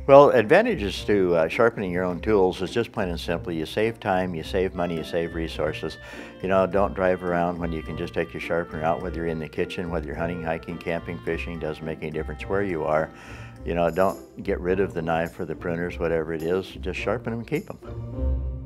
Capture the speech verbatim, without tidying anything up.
Well, advantages to uh, sharpening your own tools is just plain and simple. You save time, you save money, you save resources. You know, don't drive around when you can just take your sharpener out, whether you're in the kitchen, whether you're hunting, hiking, camping, fishing, doesn't make any difference where you are. You know, don't get rid of the knife or the pruners, whatever it is, just sharpen them and keep them.